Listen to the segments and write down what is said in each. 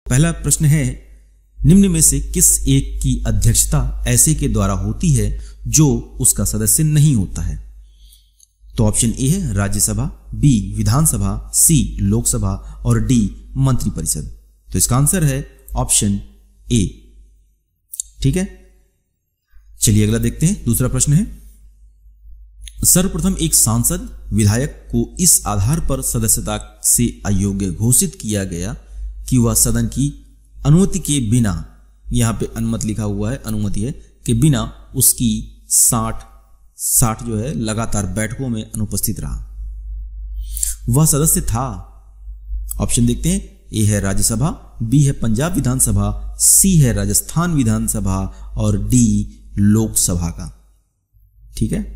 पहला प्रश्न है, निम्न में से किस एक की अध्यक्षता ऐसे के द्वारा होती है जो उसका सदस्य नहीं होता है? तो ऑप्शन ए है राज्यसभा, बी विधानसभा, सी लोकसभा और डी मंत्रिपरिषद। तो इसका आंसर है ऑप्शन ए। ठीक है, चलिए अगला देखते हैं। दूसरा प्रश्न है, सर्वप्रथम एक सांसद विधायक को इस आधार पर सदस्यता से अयोग्य घोषित किया गया कि वह सदन की अनुमति के बिना, यहां पे अनुमति लिखा हुआ है, अनुमति है, के बिना उसकी 60 जो है लगातार बैठकों में अनुपस्थित रहा। वह सदस्य था, ऑप्शन देखते हैं, ए है राज्यसभा, बी है पंजाब विधानसभा, सी है राजस्थान विधानसभा और डी लोकसभा का। ठीक है,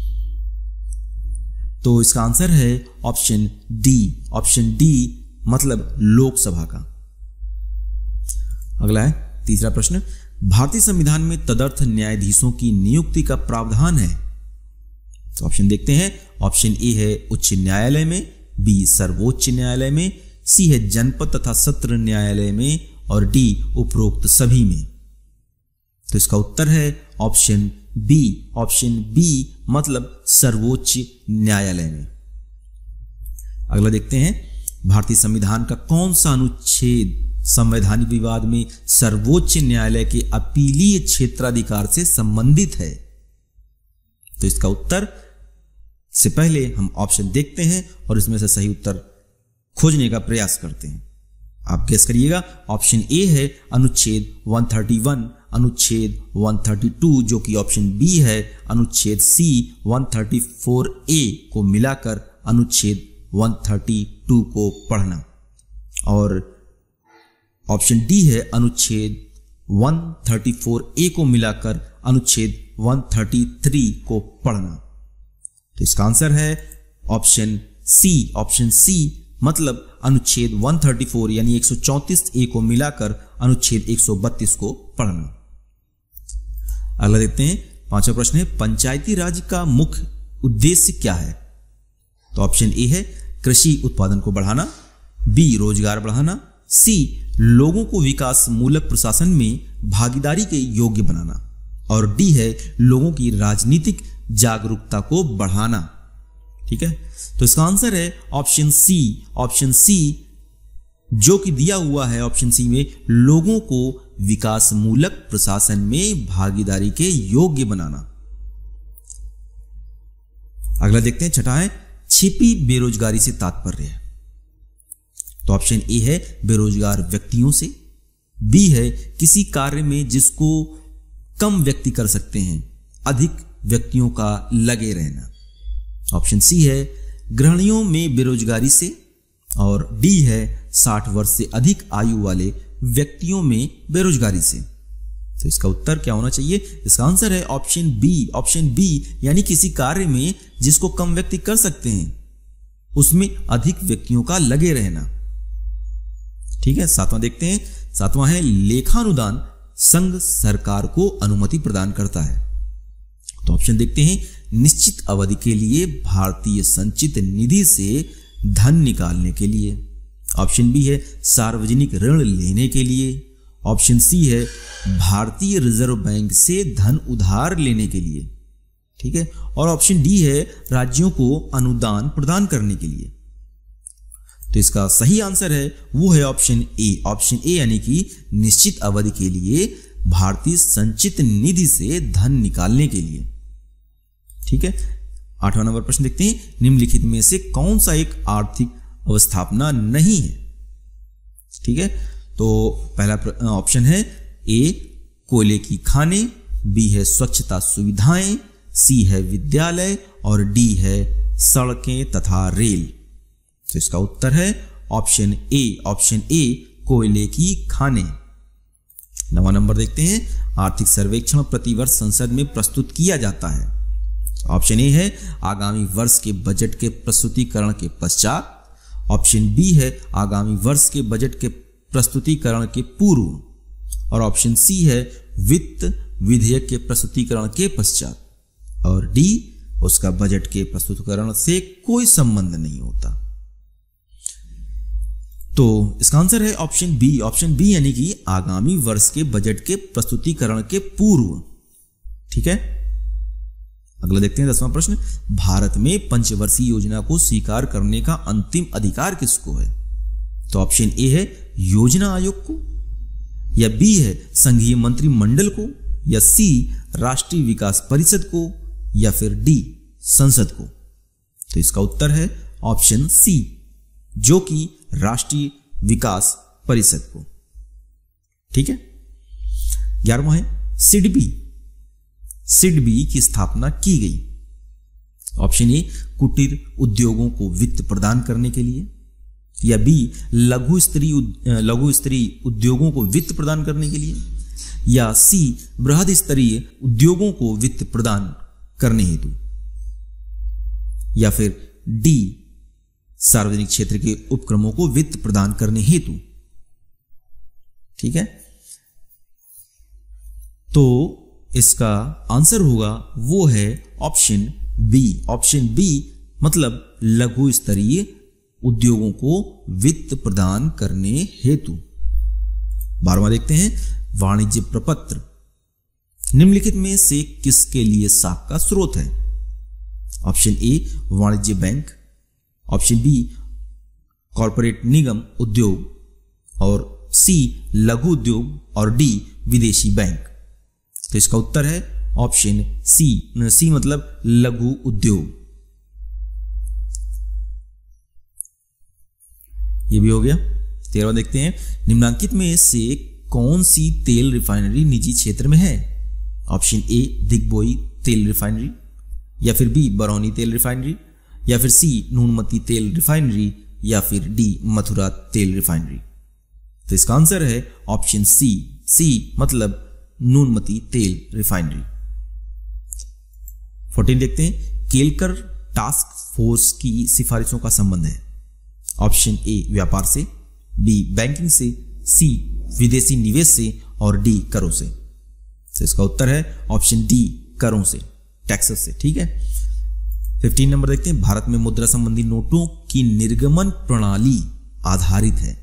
तो इसका आंसर है ऑप्शन डी। ऑप्शन डी मतलब लोकसभा का। अगला है तीसरा प्रश्न, भारतीय संविधान में तदर्थ न्यायाधीशों की नियुक्ति का प्रावधान है। तो ऑप्शन देखते हैं, ऑप्शन ए है उच्च न्यायालय में, बी सर्वोच्च न्यायालय में, सी है जनपद तथा सत्र न्यायालय में और डी उपरोक्त सभी में। तो इसका उत्तर है ऑप्शन बी। ऑप्शन बी मतलब सर्वोच्च न्यायालय में। अगला देखते हैं, भारतीय संविधान का कौन सा अनुच्छेद संवैधानिक विवाद में सर्वोच्च न्यायालय के अपीलीय क्षेत्राधिकार से संबंधित है? तो इसका उत्तर से पहले हम ऑप्शन देखते हैं और इसमें से सही उत्तर खोजने का प्रयास करते हैं। आप गेस करिएगा। ऑप्शन ए है अनुच्छेद 131, अनुच्छेद 132 जो कि ऑप्शन बी है, अनुच्छेद सी 134A को मिलाकर अनुच्छेद 132 को पढ़ना, और ऑप्शन डी है अनुच्छेद 134A को मिलाकर अनुच्छेद 133 को पढ़ना। तो इसका आंसर है ऑप्शन सी। ऑप्शन सी मतलब अनुच्छेद 134 यानी 134A को मिलाकर अनुच्छेद 132 को पढ़ना। अगला देखते हैं, पांचवा प्रश्न है, पंचायती राज का मुख्य उद्देश्य क्या है? तो ऑप्शन ए है कृषि उत्पादन को बढ़ाना, बी रोजगार बढ़ाना, सी लोगों को विकास मूलक प्रशासन में भागीदारी के योग्य बनाना और डी है लोगों की राजनीतिक जागरूकता को बढ़ाना। ठीक है, तो इसका आंसर है ऑप्शन सी। ऑप्शन सी जो कि दिया हुआ है ऑप्शन सी में, लोगों को विकास मूलक प्रशासन में भागीदारी के योग्य बनाना। अगला देखते हैं, छठा है, छिपी बेरोजगारी से तात्पर्य है। तो ऑप्शन ए है बेरोजगार व्यक्तियों से, बी है किसी कार्य में जिसको कम व्यक्ति कर सकते हैं, अधिक व्यक्तियों का लगे रहना, ऑप्शन सी है गृहिणियों में बेरोजगारी से और डी है 60 वर्ष से अधिक आयु वाले व्यक्तियों में बेरोजगारी से। तो इसका उत्तर क्या होना चाहिए? इसका आंसर है ऑप्शन बी। ऑप्शन बी यानी किसी कार्य में जिसको कम व्यक्ति कर सकते हैं उसमें अधिक व्यक्तियों का लगे रहना। ठीक है, सातवां देखते हैं। सातवां है लेखानुदान संघ सरकार को अनुमति प्रदान करता है। तो ऑप्शन देखते हैं, निश्चित अवधि के लिए भारतीय संचित निधि से धन निकालने के लिए, ऑप्शन बी है सार्वजनिक ऋण लेने के लिए, ऑप्शन सी है भारतीय रिजर्व बैंक से धन उधार लेने के लिए, ठीक है, और ऑप्शन डी है राज्यों को अनुदान प्रदान करने के लिए। तो इसका सही आंसर है वो है ऑप्शन ए। ऑप्शन ए यानी कि निश्चित अवधि के लिए भारतीय संचित निधि से धन निकालने के लिए। ठीक है, 8वां नंबर प्रश्न देखते हैं, निम्नलिखित में से कौन सा एक आर्थिक अवस्थापना नहीं है? ठीक है, तो पहला ऑप्शन है ए कोयले की खानें, बी है स्वच्छता सुविधाएं, सी है विद्यालय और डी है सड़कें तथा रेल। तो इसका उत्तर है ऑप्शन ए। ऑप्शन ए कोयले की खानें। 9वां नंबर देखते हैं, आर्थिक सर्वेक्षण प्रतिवर्ष संसद में प्रस्तुत किया जाता है। ऑप्शन ए है आगामी वर्ष के बजट के प्रस्तुतिकरण के पश्चात, ऑप्शन बी है आगामी वर्ष के बजट के प्रस्तुतिकरण के पूर्व और ऑप्शन सी है वित्त विधेयक के प्रस्तुतिकरण के पश्चात और डी उसका बजट के प्रस्तुतिकरण से कोई संबंध नहीं होता। तो इसका आंसर है ऑप्शन बी। ऑप्शन बी यानी कि आगामी वर्ष के बजट के प्रस्तुतिकरण के पूर्व। ठीक है, अगला देखते हैं 10वां प्रश्न। भारत में पंचवर्षीय योजना को स्वीकार करने का अंतिम अधिकार किसको है? तो ऑप्शन ए है योजना आयोग को, या बी है संघीय मंत्रिमंडल को, या सी राष्ट्रीय विकास परिषद को, या फिर डी संसद को। तो इसका उत्तर है ऑप्शन सी, जो कि राष्ट्रीय विकास परिषद को। ठीक है, 11वां है सिडबी। सिडबी की स्थापना की गई। ऑप्शन ए कुटीर उद्योगों को वित्त प्रदान करने के लिए, या बी लघु स्तरीय उद्योगों को वित्त प्रदान करने के लिए, या सी बृहद स्तरीय उद्योगों को वित्त प्रदान करने हेतु, या फिर डी सार्वजनिक क्षेत्र के उपक्रमों को वित्त प्रदान करने हेतु। ठीक है, तो इसका आंसर होगा वो है ऑप्शन बी। ऑप्शन बी मतलब लघु स्तरीय उद्योगों को वित्त प्रदान करने हेतु। 12वां देखते हैं वाणिज्य प्रपत्र निम्नलिखित में से किसके लिए साख का स्रोत है? ऑप्शन ए वाणिज्य बैंक, ऑप्शन बी कॉरपोरेट निगम उद्योग, और सी लघु उद्योग, और डी विदेशी बैंक। तो इसका उत्तर है ऑप्शन सी। सी मतलब लघु उद्योग। ये भी हो गया। 13वां देखते हैं निम्नलिखित में से कौन सी तेल रिफाइनरी निजी क्षेत्र में है? ऑप्शन ए दिग्बोई तेल रिफाइनरी, या फिर बी बरौनी तेल रिफाइनरी, या फिर सी नूनमती तेल रिफाइनरी, या फिर डी मथुरा तेल रिफाइनरी। तो इसका आंसर है ऑप्शन सी। सी मतलब नूनमती तेल रिफाइनरी। 14 देखते हैं केलकर टास्क फोर्स की सिफारिशों का संबंध है। ऑप्शन ए व्यापार से, बी बैंकिंग से, सी विदेशी निवेश से, और डी करों से। तो इसका उत्तर है ऑप्शन डी करों से, टैक्सेस से। ठीक है, 15 नंबर देखते हैं भारत में मुद्रा संबंधी नोटों की निर्गमन प्रणाली आधारित है।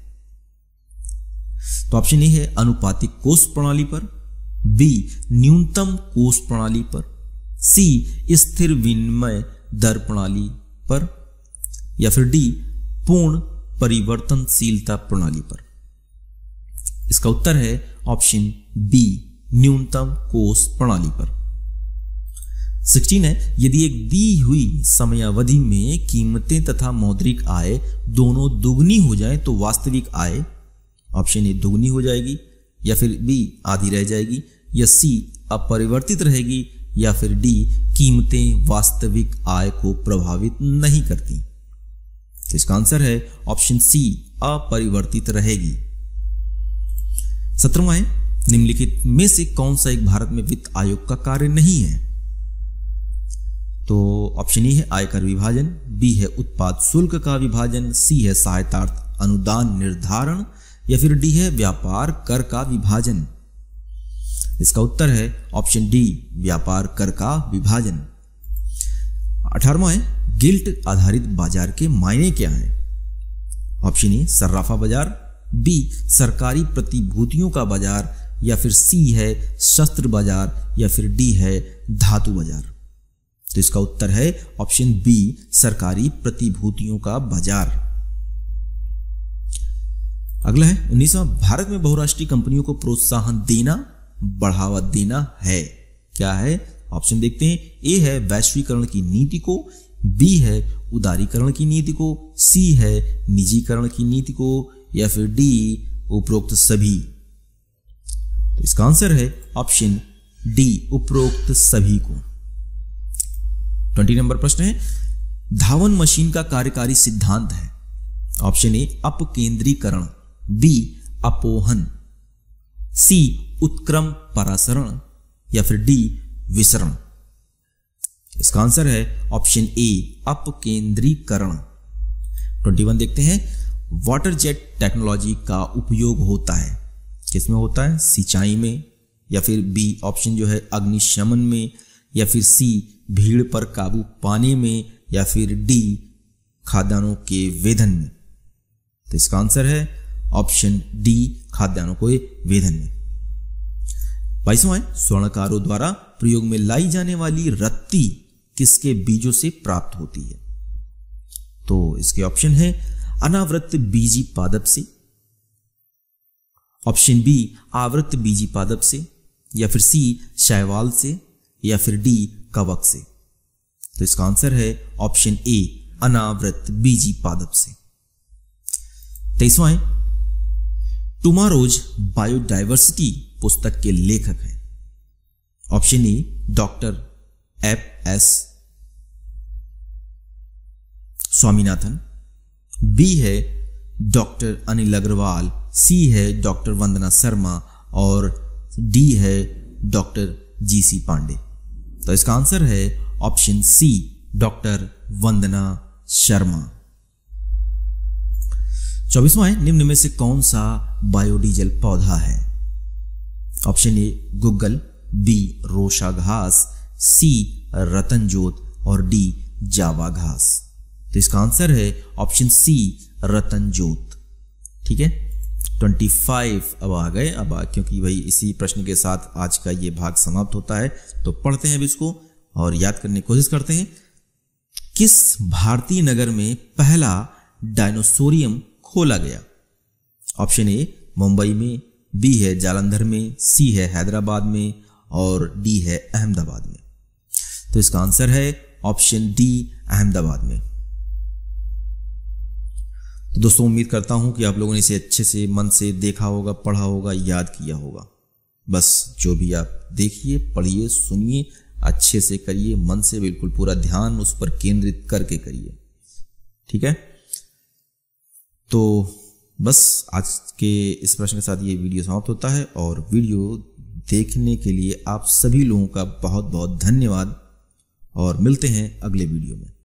तो ऑप्शन ए है अनुपातिक कोष प्रणाली पर, बी न्यूनतम कोष प्रणाली पर, सी स्थिर विनिमय दर प्रणाली पर, या फिर डी पूर्ण परिवर्तनशीलता प्रणाली पर। इसका उत्तर है ऑप्शन बी न्यूनतम कोष प्रणाली पर। 16 है यदि एक दी हुई समयावधि में कीमतें तथा मौद्रिक आय दोनों दुगनी हो जाए तो वास्तविक आय ऑप्शन ए दुगनी हो जाएगी, या फिर बी आधी रह जाएगी, या सी अपरिवर्तित रहेगी, या फिर डी कीमतें वास्तविक आय को प्रभावित नहीं करती। तो इसका आंसर है ऑप्शन सी अपरिवर्तित रहेगी। 17वां है निम्नलिखित में से कौन सा एक भारत में वित्त आयोग का कार्य नहीं है? तो ऑप्शन ए है आयकर विभाजन, बी है उत्पाद शुल्क का विभाजन, सी है सहायतार्थ अनुदान निर्धारण, या फिर डी है व्यापार कर का विभाजन। इसका उत्तर है ऑप्शन डी व्यापार कर का विभाजन। 18वां है गिल्ट आधारित बाजार के मायने क्या है? ऑप्शन ए सर्राफा बाजार, बी सरकारी प्रतिभूतियों का बाजार, या फिर सी है शस्त्र बाजार, या फिर डी है धातु बाजार। तो इसका उत्तर है ऑप्शन बी सरकारी प्रतिभूतियों का बाजार। अगला है 19वां भारत में बहुराष्ट्रीय कंपनियों को प्रोत्साहन देना बढ़ावा देना है। क्या है? ऑप्शन देखते हैं। ए है वैश्वीकरण की नीति को, बी है उदारीकरण की नीति को, सी है निजीकरण की नीति को, या फिर डी उपरोक्त सभी। तो इसका आंसर है ऑप्शन डी उपरोक्त सभी को। 20 नंबर प्रश्न है धावन मशीन का कार्यकारी सिद्धांत है। ऑप्शन ए अपकेंद्रीकरण, बी अपोहन, सी उत्क्रम परासरण, या फिर डी विसरण। इसका आंसर है ऑप्शन ए अपकेंद्रीकरण। 21 देखते हैं वाटर जेट टेक्नोलॉजी का उपयोग होता है, किसमें होता है? सिंचाई में, या फिर बी ऑप्शन जो है अग्निशमन में, या फिर सी भीड़ पर काबू पाने में, या फिर डी खाद्यान्नों के वेधन में। तो इसका आंसर है ऑप्शन डी, खाद्यान्नों को वेधन में। 22वां है, स्वर्णकारों द्वारा प्रयोग में लाई जाने वाली रत्ती किसके बीजों से प्राप्त होती है? तो इसके ऑप्शन है अनावृत बीजी पादप से, ऑप्शन बी आवृत बीजी पादप से, या फिर सी शैवाल से, या फिर डी कवक से। तो इसका आंसर है ऑप्शन ए, अनावृत बीजी पादप से। 23वां है, टुमारोज बायोडायवर्सिटी पुस्तक के लेखक हैं। Option A doctor F.S. Swaminathan, B है डॉक्टर अनिल अग्रवाल, सी है डॉक्टर वंदना शर्मा और डी है डॉक्टर G.C. पांडे। तो इसका आंसर है option C, doctor Vandana Sharma. 24वां है, निम्न में से कौन सा बायोडीजल पौधा है? ऑप्शन ए गुग्गल, बी रोशा घास, सी रतनजोत और डी जावा घास। तो इसका आंसर है ऑप्शन सी, रतनजोत। ठीक है, 25 अब आ गए। क्योंकि भाई इसी प्रश्न के साथ आज का ये भाग समाप्त होता है, तो पढ़ते हैं अब इसको और याद करने की कोशिश करते हैं। किस भारतीय नगर में पहला डायनोसोरियम खोला गया? ऑप्शन ए मुंबई में, बी है जालंधर में, सी है हैदराबाद में और डी है अहमदाबाद में। तो इसका आंसर है ऑप्शन डी, अहमदाबाद में। तो दोस्तों उम्मीद करता हूं कि आप लोगों ने इसे अच्छे से मन से देखा होगा, पढ़ा होगा, याद किया होगा। बस जो भी आप देखिए, पढ़िए, सुनिए, अच्छे से करिए, मन से बिल्कुल पूरा ध्यान उस पर केंद्रित करके करिए। ठीक है, तो बस आज के इस प्रश्न के साथ ये वीडियो समाप्त होता है और वीडियो देखने के लिए आप सभी लोगों का बहुत बहुत धन्यवाद और मिलते हैं अगले वीडियो में।